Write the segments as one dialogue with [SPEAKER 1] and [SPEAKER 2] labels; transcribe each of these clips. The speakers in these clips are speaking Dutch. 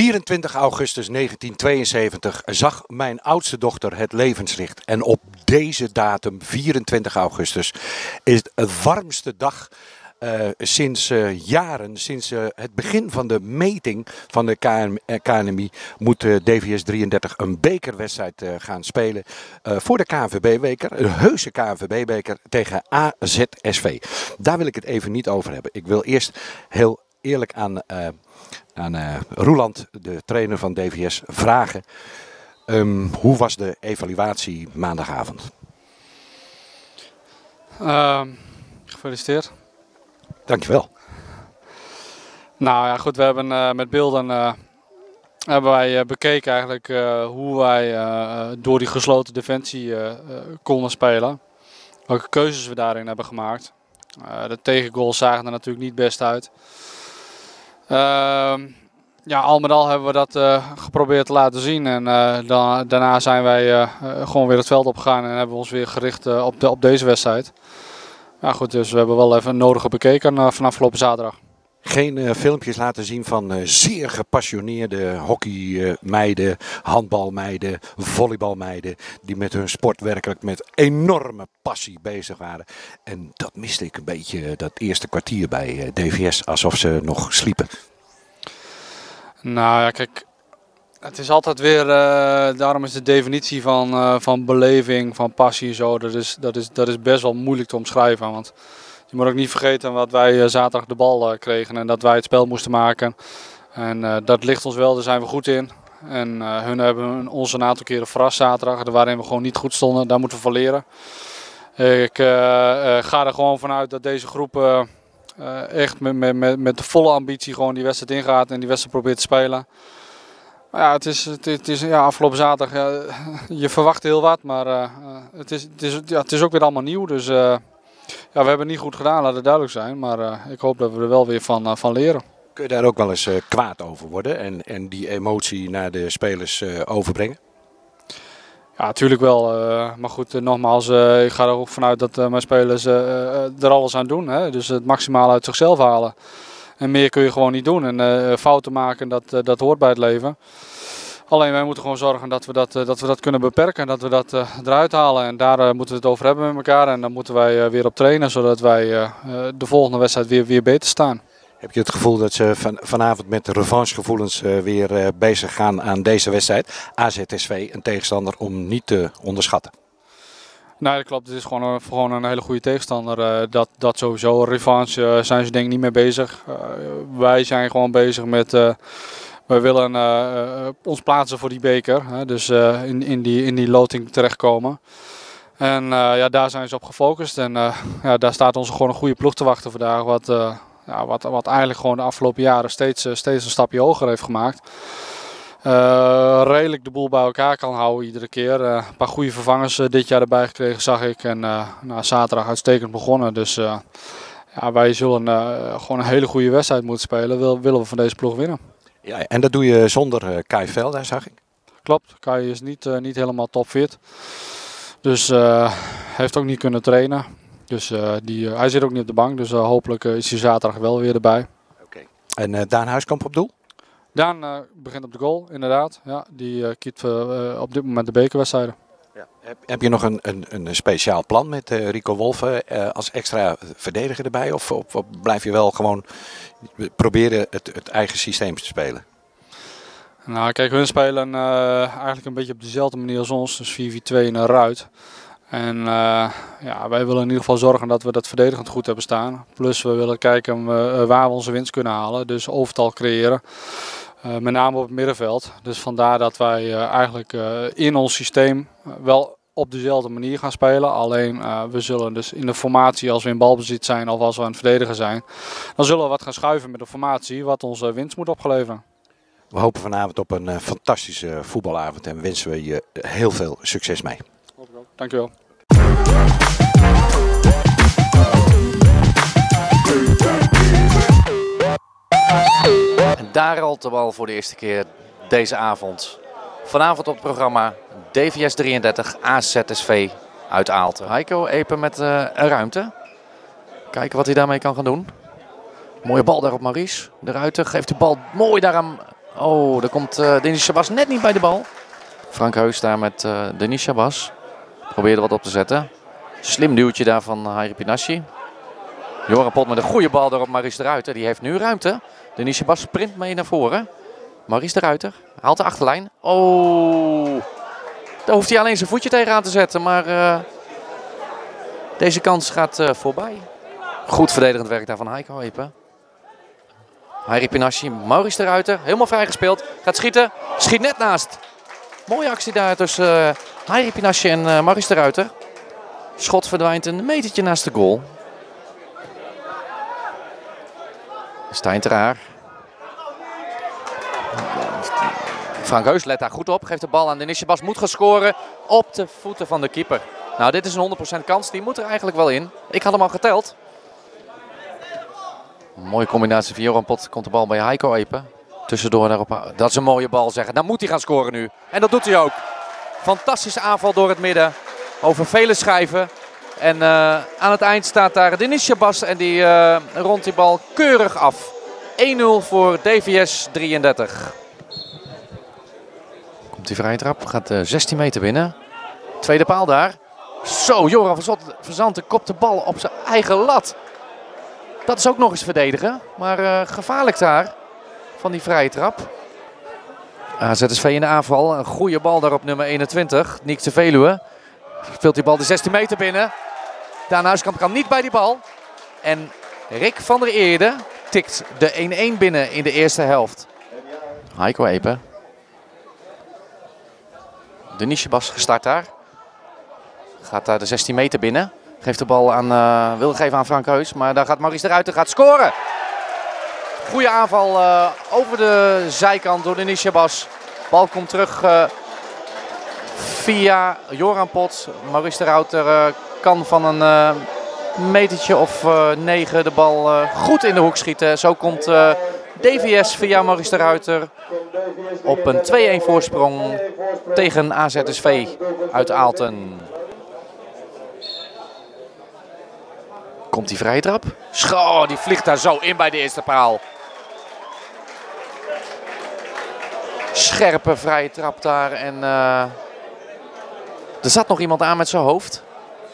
[SPEAKER 1] 24 augustus 1972 zag mijn oudste dochter het levenslicht. En op deze datum, 24 augustus, is het de warmste dag sinds jaren, sinds het begin van de meting van de KNMI, moet DVS 33 een bekerwedstrijd gaan spelen voor de KNVB-beker, een heuse KNVB-beker tegen AZSV. Daar wil ik het even niet over hebben. Ik wil eerst heel eerlijk aan Roeland, de trainer van DVS, vragen. Hoe was de evaluatie maandagavond?
[SPEAKER 2] Gefeliciteerd.
[SPEAKER 1] Dankjewel.
[SPEAKER 2] Nou ja, goed, we hebben met beelden hebben wij bekeken eigenlijk hoe wij door die gesloten defensie konden spelen. Welke keuzes we daarin hebben gemaakt. De tegengoals zagen er natuurlijk niet best uit. Ja, al met al hebben we dat geprobeerd te laten zien. En daarna zijn wij gewoon weer het veld opgegaan en hebben we ons weer gericht op deze wedstrijd. Ja, goed, dus we hebben wel even het nodige bekeken van afgelopen zaterdag.
[SPEAKER 1] Geen filmpjes laten zien van zeer gepassioneerde hockeymeiden, handbalmeiden, volleybalmeiden, die met hun sport werkelijk met enorme passie bezig waren. En dat miste ik een beetje dat eerste kwartier bij DVS, alsof ze nog sliepen.
[SPEAKER 2] Nou ja, kijk, het is altijd weer, daarom is de definitie van beleving, van passie zo, dat is best wel moeilijk te omschrijven. Want je moet ook niet vergeten wat wij zaterdag de bal kregen en dat wij het spel moesten maken. En dat ligt ons wel, daar zijn we goed in. En hun hebben ons een aantal keren verrast zaterdag, waarin we gewoon niet goed stonden. Daar moeten we van leren. Ik ga er gewoon vanuit dat deze groep echt met de volle ambitie gewoon die wedstrijd ingaat en die wedstrijd probeert te spelen. Maar ja, het is ja, afgelopen zaterdag, ja, je verwacht heel wat, maar het is ook weer allemaal nieuw. Dus ja, we hebben het niet goed gedaan, laat het duidelijk zijn. Maar ik hoop dat we er wel weer van leren.
[SPEAKER 1] Kun je daar ook wel eens kwaad over worden en die emotie naar de spelers overbrengen?
[SPEAKER 2] Ja, natuurlijk wel. Maar goed, nogmaals, ik ga er ook vanuit dat mijn spelers er alles aan doen. Hè? Dus het maximaal uit zichzelf halen. En meer kun je gewoon niet doen. En fouten maken, dat hoort bij het leven. Alleen wij moeten gewoon zorgen dat we dat kunnen beperken. En dat we dat eruit halen. En daar moeten we het over hebben met elkaar. En dan moeten wij weer op trainen, zodat wij de volgende wedstrijd weer beter staan.
[SPEAKER 1] Heb je het gevoel dat ze vanavond met revanchegevoelens weer bezig gaan aan deze wedstrijd? AZSV, een tegenstander om niet te onderschatten.
[SPEAKER 2] Nee, dat klopt. Het is gewoon een hele goede tegenstander. Dat sowieso. Revanche zijn ze denk ik niet mee bezig. Wij zijn gewoon bezig met... we willen ons plaatsen voor die beker. Dus in die loting terechtkomen. En ja, daar zijn ze op gefocust. En ja, daar staat ons gewoon een goede ploeg te wachten vandaag. Wat eigenlijk gewoon de afgelopen jaren steeds een stapje hoger heeft gemaakt. Redelijk de boel bij elkaar kan houden iedere keer. Een paar goede vervangers dit jaar erbij gekregen, zag ik. En zaterdag uitstekend begonnen. Dus ja, wij zullen gewoon een hele goede wedstrijd moeten spelen. Willen we van deze ploeg winnen.
[SPEAKER 1] Ja, en dat doe je zonder Kai Velda, zag ik.
[SPEAKER 2] Klopt, Kai is niet helemaal topfit. Dus heeft ook niet kunnen trainen. Dus hij zit ook niet op de bank. Dus hopelijk is hij zaterdag wel weer erbij.
[SPEAKER 1] Okay. En Daan Huiskamp op doel?
[SPEAKER 2] Daan begint op de goal, inderdaad. Ja, die kiet op dit moment de bekerwedstrijden.
[SPEAKER 1] Ja. Heb je nog een speciaal plan met Rico Wolfe als extra verdediger erbij? Of blijf je wel gewoon proberen het eigen systeem te spelen?
[SPEAKER 2] Nou, kijk, hun spelen eigenlijk een beetje op dezelfde manier als ons. Dus 4-4-2 in een ruit. En ja, wij willen in ieder geval zorgen dat we dat verdedigend goed hebben staan. Plus we willen kijken waar we onze winst kunnen halen. Dus overtal creëren. Met name op het middenveld. Dus vandaar dat wij eigenlijk in ons systeem wel op dezelfde manier gaan spelen. Alleen we zullen dus in de formatie, als we in balbezit zijn of als we aan het verdedigen zijn, dan zullen we wat gaan schuiven met de formatie wat onze winst moet opleveren.
[SPEAKER 1] We hopen vanavond op een fantastische voetbalavond en wensen we je heel veel succes mee.
[SPEAKER 2] Dankjewel.
[SPEAKER 3] En daar rolt de bal voor de eerste keer deze avond. Vanavond op het programma DVS 33 AZSV uit Aalten. Heiko Epen met een ruimte. Kijken wat hij daarmee kan gaan doen. Mooie bal daar op Maurice. De Ruiter geeft de bal mooi daar aan Oh, daar komt Denis Chabas net niet bij de bal. Frank Heus daar met Denis Chabas. Probeerde wat op te zetten. Slim duwtje daar van Hairi Pinasci. Joran Pot met een goede bal door op Maurice de Ruiter. Die heeft nu ruimte. Denis Chabas sprint mee naar voren. Maurice de Ruiter haalt de achterlijn. Oh, daar hoeft hij alleen zijn voetje tegenaan te zetten. Maar deze kans gaat voorbij. Goed verdedigend werk daar van Heiko Epen. Hairi Pinasci, Maurice de Ruiter, helemaal vrijgespeeld. Gaat schieten, schiet net naast. Mooie actie daar tussen Hairi Pinasci en Maurice de Ruiter. Schot verdwijnt een metertje naast de goal. Stijn Terhaar. Frank Heus let daar goed op. Geeft de bal aan Denis Chabas. Moet gaan scoren op de voeten van de keeper. Nou, dit is een 100% kans. Die moet er eigenlijk wel in. Ik had hem al geteld. Mooie combinatie van Joran Pot. Komt de bal bij Heiko Epen. Tussendoor daarop. Dat is een mooie bal zeggen. Dan moet hij gaan scoren nu. En dat doet hij ook. Fantastische aanval door het midden. Over vele schijven. En aan het eind staat daar Denis Chabas. En die rondt die bal keurig af. 1-0 voor DVS 33. Komt die vrije trap. Gaat 16 meter binnen. Tweede paal daar. Zo, Joran van Zanten kopt de bal op zijn eigen lat. Dat is ook nog eens verdedigen. Maar gevaarlijk daar. Van die vrije trap. AZSV in de aanval. Een goede bal daar op nummer 21. Niek de Veluwe. Speelt die bal de 16 meter binnen. Daan Huiskamp kan niet bij die bal. En Rick van der Eerde tikt de 1-1 binnen in de eerste helft. Heiko Epen. Denis Chabas gestart daar. Gaat daar de 16 meter binnen. Geeft de bal aan, wil geven aan Frank Heus. Maar daar gaat Maurice de Ruiter gaat scoren. Goede aanval over de zijkant door Denis Chabas. Bal komt terug via Joran Pot. Maurice de Ruiter kan van een metertje of 9 de bal goed in de hoek schieten. Zo komt DVS via Maurice de Ruiter op een 2-1 voorsprong tegen AZSV uit Aalten. Komt die vrije trap? Oh, die vliegt daar zo in bij de eerste paal. Scherpe vrije trap daar. En er zat nog iemand aan met zijn hoofd.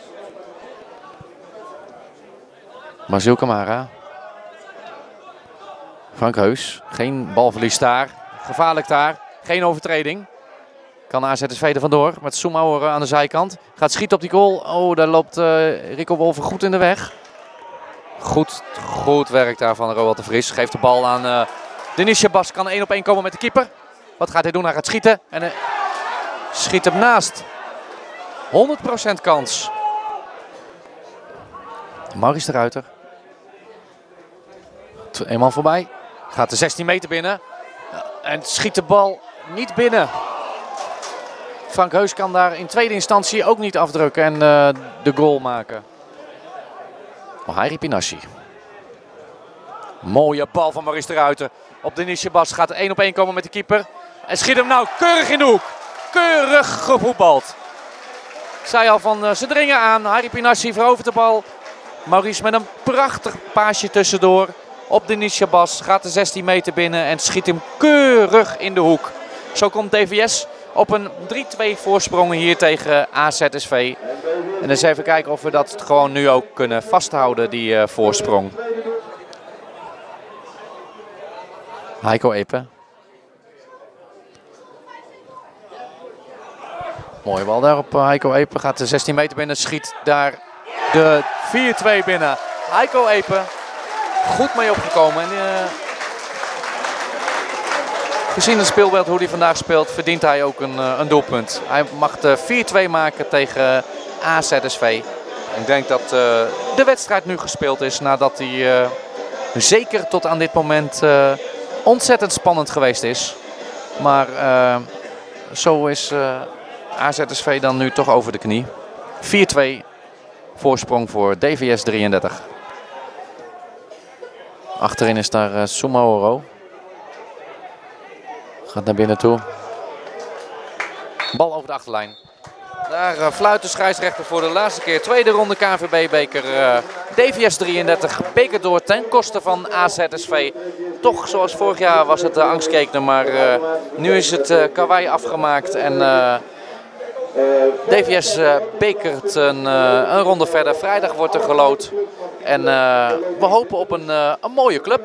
[SPEAKER 3] Marcel Camara. Frank Heus. Geen balverlies daar. Gevaarlijk daar. Geen overtreding. Kan AZSV er vandoor met Soemauer aan de zijkant. Gaat schieten op die goal. Oh, daar loopt Rico Wolver goed in de weg. Goed werk daar van Roald de Vries. Geeft de bal aan Denis Chabas. Kan 1-op-1 komen met de keeper. Wat gaat hij doen? Hij gaat schieten. En schiet hem naast. 100% kans. Maurice de Ruiter. Eenmaal voorbij. Gaat de 16 meter binnen. En schiet de bal niet binnen. Frank Heus kan daar in tweede instantie ook niet afdrukken en de goal maken. Hairi Pinasci. Mooie bal van Maurice de Ruiter. Op Denis Chabas gaat 1-op-1 komen met de keeper. En schiet hem nou keurig in de hoek. Keurig gevoetbald. Ik zei al van ze dringen aan. Hairi Pinasci verovert de bal. Maurice met een prachtig paasje tussendoor. Op Denis Chabas gaat de 16 meter binnen en schiet hem keurig in de hoek. Zo komt DVS op een 3-2 voorsprong hier tegen AZSV. En eens even kijken of we dat gewoon nu ook kunnen vasthouden, die voorsprong. Heiko Epen. Mooie bal daar op Heiko Epen. Gaat de 16 meter binnen, schiet daar de 4-2 binnen. Heiko Epen. Goed mee opgekomen. En, gezien het speelbeeld hoe hij vandaag speelt, verdient hij ook een doelpunt. Hij mag de 4-2 maken tegen AZSV. Ik denk dat de wedstrijd nu gespeeld is nadat hij zeker tot aan dit moment ontzettend spannend geweest is. Maar zo is AZSV dan nu toch over de knie. 4-2 voorsprong voor DVS 33. Achterin is daar Soumahoro. Gaat naar binnen toe. Bal over de achterlijn. Daar fluit de scheidsrechter voor de laatste keer. Tweede ronde KNVB-beker. DVS 33 beker door ten koste van AZSV. toch zoals vorig jaar was het angstkeken, maar nu is het karwei afgemaakt en DVS bekert een ronde verder. Vrijdag wordt er geloot en we hopen op een mooie club.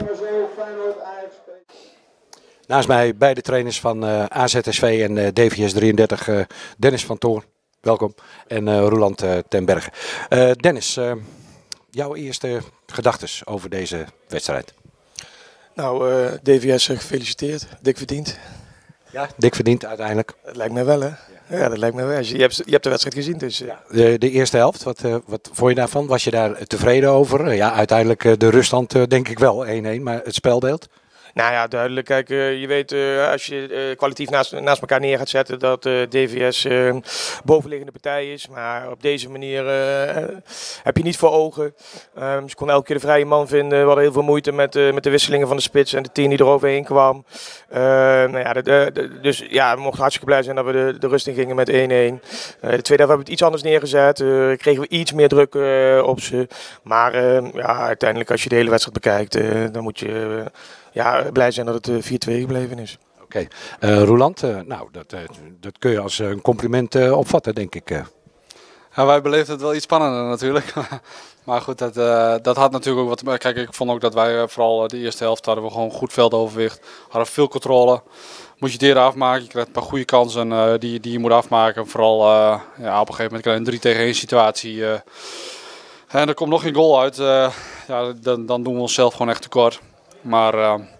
[SPEAKER 1] Naast mij beide trainers van AZSV en DVS 33, Dennis van Toorn, welkom, en Roeland ten Berge. Dennis, jouw eerste gedachtes over deze wedstrijd?
[SPEAKER 4] Nou, DVS gefeliciteerd, dik verdiend.
[SPEAKER 1] Ja, dik verdiend uiteindelijk.
[SPEAKER 4] Dat lijkt mij wel, hè? Ja, dat lijkt mij wel. Je hebt de wedstrijd gezien, dus...
[SPEAKER 1] De eerste helft, wat vond je daarvan? Was je daar tevreden over? Ja, uiteindelijk de ruststand denk ik wel 1-1, maar het spelbeeld?
[SPEAKER 4] Nou ja, duidelijk. Kijk, je weet als je kwalitatief naast elkaar neer gaat zetten dat DVS bovenliggende partij is. Maar op deze manier heb je niet voor ogen. Ze kon elke keer de vrije man vinden. We hadden heel veel moeite met de wisselingen van de spits en de 10 die er overheen kwam. Nou ja, dus ja, we mochten hartstikke blij zijn dat we de rust in gingen met 1-1. De tweede helft hebben we het iets anders neergezet. Kregen we iets meer druk op ze. Maar ja, uiteindelijk als je de hele wedstrijd bekijkt, dan moet je... blij zijn dat het 4-2 gebleven is.
[SPEAKER 1] Oké. Roeland, nou, dat kun je als een compliment opvatten, denk ik.
[SPEAKER 2] Ja, wij beleefden het wel iets spannender natuurlijk. Maar goed, dat had natuurlijk ook wat... Kijk, ik vond ook dat wij vooral de eerste helft hadden we gewoon goed veldoverwicht. Hadden veel controle. Moet je het eerder afmaken. Je krijgt een paar goede kansen die je moet afmaken. Vooral ja, op een gegeven moment krijg je een 3 tegen 1 situatie. En er komt nog geen goal uit. Ja, dan doen we onszelf gewoon echt tekort. Maar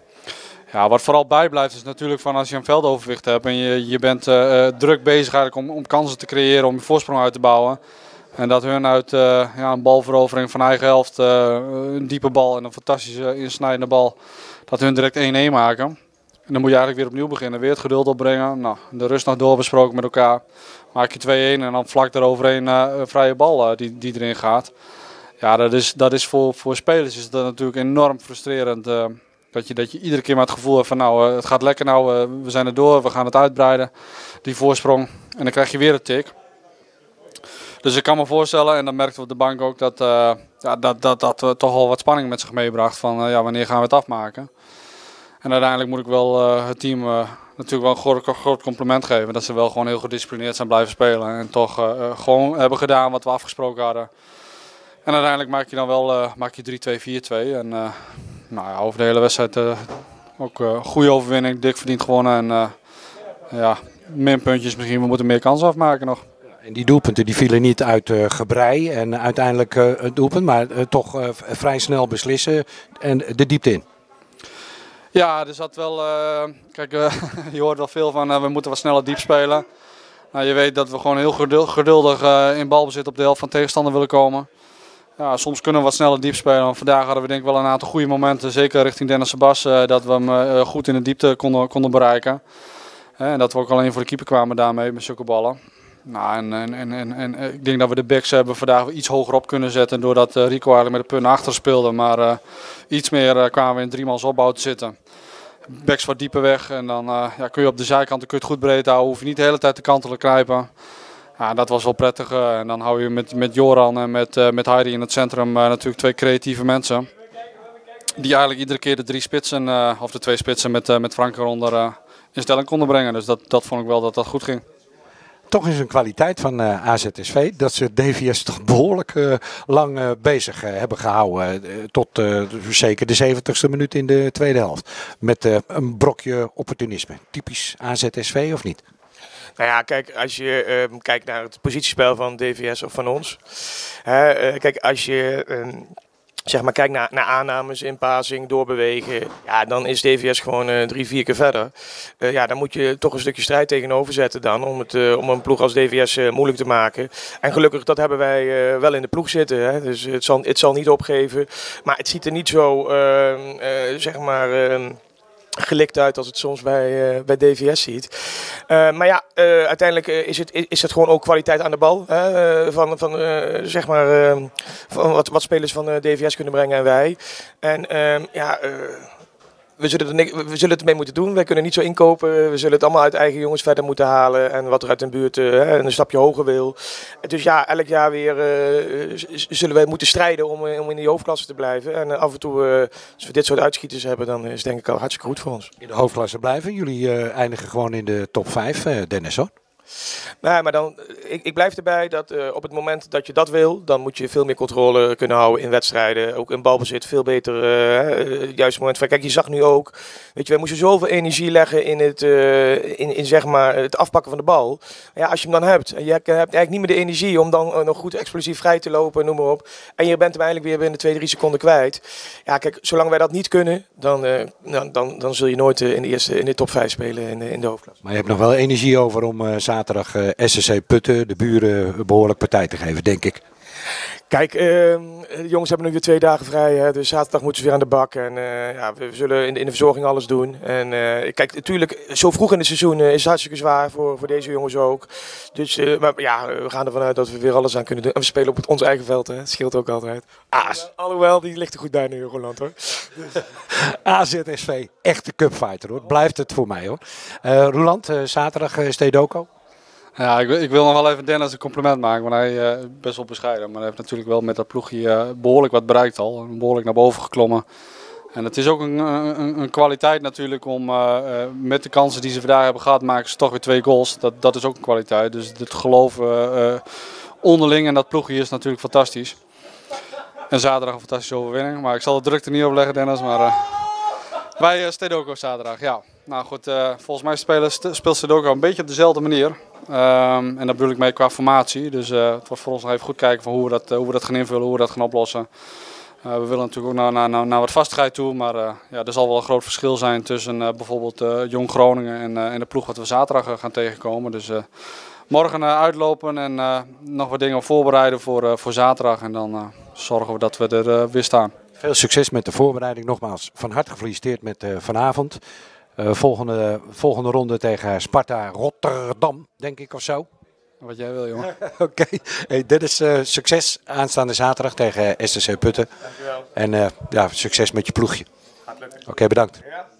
[SPEAKER 2] ja, wat vooral bijblijft is natuurlijk van als je een veldoverwicht hebt en je bent druk bezig eigenlijk om kansen te creëren, om je voorsprong uit te bouwen. En dat hun uit een balverovering van eigen helft, een diepe bal en een fantastische insnijdende bal, dat hun direct 1-1 maken. En dan moet je eigenlijk weer opnieuw beginnen, weer het geduld opbrengen. Nou, de rust nog doorbesproken met elkaar. Maak je 2-1 en dan vlak daaroverheen een vrije bal die erin gaat. Ja, dat is voor spelers is dat natuurlijk enorm frustrerend. Dat je iedere keer maar het gevoel hebt van nou, het gaat lekker nou, we zijn er door, we gaan het uitbreiden. Die voorsprong. En dan krijg je weer een tik. Dus ik kan me voorstellen, en dan merkten we op de bank ook, dat toch al wat spanning met zich meebracht. Van ja, wanneer gaan we het afmaken? En uiteindelijk moet ik wel het team natuurlijk wel een groot compliment geven. Dat ze wel gewoon heel gedisciplineerd zijn blijven spelen. En toch gewoon hebben gedaan wat we afgesproken hadden. En uiteindelijk maak je dan wel 3-2, 4-2. En nou ja, over de hele wedstrijd ook goede overwinning, dik verdiend gewonnen. En ja, minpuntjes misschien, we moeten meer kansen afmaken nog.
[SPEAKER 1] En die doelpunten die vielen niet uit gebrei en uiteindelijk het doelpunt, maar toch vrij snel beslissen en de diepte in.
[SPEAKER 2] Ja, er zat wel, kijk, je hoort wel veel van we moeten wat sneller diep spelen. Nou, je weet dat we gewoon heel geduldig in balbezit op de helft van tegenstander willen komen. Ja, soms kunnen we wat sneller diep spelen. Maar vandaag hadden we denk ik wel een aantal goede momenten, zeker richting Dennis Sebas, dat we hem goed in de diepte konden bereiken. En dat we ook alleen voor de keeper kwamen daarmee met zulke ballen. Nou, en ik denk dat we de backs hebben vandaag iets hoger op kunnen zetten doordat Rico eigenlijk met de punt naar achter speelde. Maar iets meer kwamen we in 3 mans opbouw te zitten. Backs wat dieper weg en dan kun je op de zijkanten kun je het goed breed houden. Hoef je niet de hele tijd de kanten te knijpen. Ja, dat was wel prettig. En dan hou je met Joran en met Heidi in het centrum natuurlijk 2 creatieve mensen. Die eigenlijk iedere keer de 3 spitsen, of de 2 spitsen met Frank eronder in stelling konden brengen. Dus dat vond ik wel dat goed ging.
[SPEAKER 1] Toch is een kwaliteit van AZSV dat ze DVS toch behoorlijk lang bezig hebben gehouden. Tot zeker de 70ste minuut in de tweede helft. Met een brokje opportunisme. Typisch AZSV of niet?
[SPEAKER 4] Nou ja, kijk, als je kijkt naar het positiespel van DVS of van ons. Kijk, als je zeg maar kijkt naar aannames, inpassing, doorbewegen. Ja, dan is DVS gewoon 3-4 keer verder. Ja, dan moet je toch een stukje strijd tegenover zetten dan. Om een ploeg als DVS moeilijk te maken. En gelukkig, dat hebben wij wel in de ploeg zitten. Hè. Dus het zal niet opgeven. Maar het ziet er niet zo, zeg maar... gelikt uit als het soms bij DVS ziet. Maar ja, uiteindelijk is het gewoon ook kwaliteit aan de bal. Zeg maar, van wat spelers van DVS kunnen brengen en wij. En we zullen het ermee moeten doen. Wij kunnen niet zo inkopen. We zullen het allemaal uit eigen jongens verder moeten halen. En wat er uit een buurt een stapje hoger wil. Dus ja, elk jaar weer zullen wij moeten strijden om in die hoofdklasse te blijven. En af en toe, als we dit soort uitschieters hebben, dan is het denk ik al hartstikke goed voor ons.
[SPEAKER 1] In de hoofdklasse blijven. Jullie eindigen gewoon in de top 5, Dennis, hoor.
[SPEAKER 4] Nee, maar dan, ik blijf erbij dat op het moment dat je dat wil, dan moet je veel meer controle kunnen houden in wedstrijden. Ook in balbezit veel beter, juist moment. Kijk, je zag nu ook, weet je, wij moesten zoveel energie leggen in in zeg maar het afpakken van de bal. Ja, als je hem dan hebt en je hebt eigenlijk niet meer de energie om dan nog goed explosief vrij te lopen, noem maar op. En je bent hem eigenlijk weer binnen 2-3 seconden kwijt. Ja, kijk, zolang wij dat niet kunnen, dan zul je nooit in de top 5 spelen in de hoofdklasse.
[SPEAKER 1] Maar je hebt nog wel energie over om zaterdag SSC Putten, de buren, behoorlijk partij te geven, denk ik.
[SPEAKER 4] Kijk, de jongens hebben nu weer 2 dagen vrij, hè, dus zaterdag moeten ze weer aan de bak. En ja, we zullen in de verzorging alles doen. En kijk, natuurlijk, zo vroeg in het seizoen is het hartstikke zwaar voor deze jongens ook. Dus maar ja, we gaan ervan uit dat we weer alles aan kunnen doen. En we spelen op ons eigen veld, hè. Het scheelt ook altijd. Alhoewel, die ligt er goed bij nu, Roland, hoor. Dus.
[SPEAKER 1] AZSV, echte cupfighter, hoor. Blijft het voor mij, hoor. Roland, zaterdag Stedoco.
[SPEAKER 2] Ja, ik wil nog wel even Dennis een compliment maken, want hij is best wel bescheiden. Maar hij heeft natuurlijk wel met dat ploegje behoorlijk wat bereikt al. Behoorlijk naar boven geklommen. En het is ook een kwaliteit natuurlijk om met de kansen die ze vandaag hebben gehad, maken ze toch weer 2 goals. Dat is ook een kwaliteit. Dus het geloof onderling en dat ploegje is natuurlijk fantastisch. En zaterdag een fantastische overwinning. Maar ik zal de druk er niet op leggen, Dennis. Maar wij Stedoco zaterdag, ja. Nou goed, volgens mij speelt Stedoco een beetje op dezelfde manier. En daar bedoel ik mee qua formatie. Dus het wordt voor ons nog even goed kijken van hoe we dat gaan invullen, hoe we dat gaan oplossen. We willen natuurlijk ook naar wat vastigheid toe. Maar ja, er zal wel een groot verschil zijn tussen bijvoorbeeld Jong Groningen en de ploeg wat we zaterdag gaan tegenkomen. Dus morgen uitlopen en nog wat dingen voorbereiden voor zaterdag. En dan zorgen we dat we er weer staan.
[SPEAKER 1] Veel succes met de voorbereiding. Nogmaals, van harte gefeliciteerd met vanavond. Volgende ronde tegen Sparta Rotterdam, denk ik, of zo.
[SPEAKER 2] Wat jij wil, jongen.
[SPEAKER 1] Oké. Hey, dit is succes aanstaande zaterdag tegen SSC Putten.
[SPEAKER 4] Dankjewel.
[SPEAKER 1] En ja, succes met je ploegje.
[SPEAKER 4] Gaat lukken.
[SPEAKER 1] Oké, bedankt.
[SPEAKER 4] Ja.